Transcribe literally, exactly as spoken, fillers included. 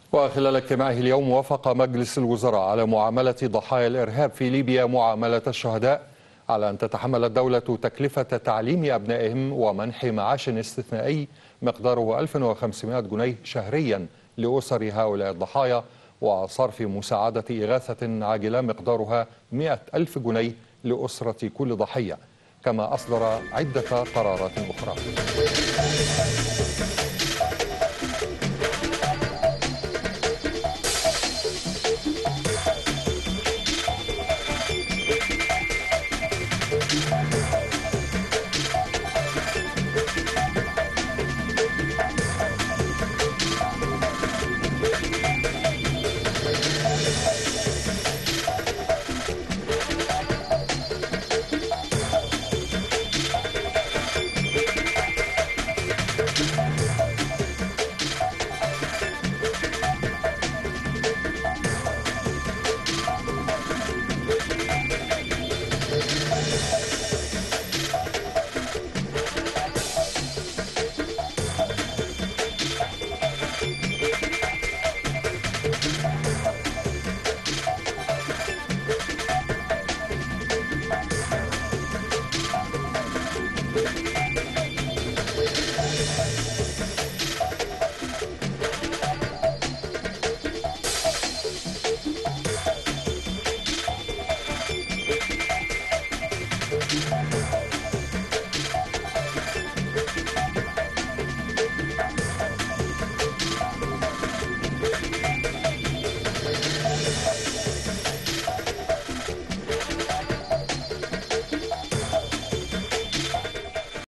وخلال اجتماعه اليوم وافق مجلس الوزراء على معاملة ضحايا الإرهاب في ليبيا معاملة الشهداء، على أن تتحمل الدولة تكلفة تعليم أبنائهم ومنح معاش استثنائي مقداره ألف وخمسمائة جنيه شهريا لأسر هؤلاء الضحايا، وصرف مساعدة إغاثة عاجلة مقدارها مئة ألف جنيه لأسرة كل ضحية، كما أصدر عدة قرارات أخرى.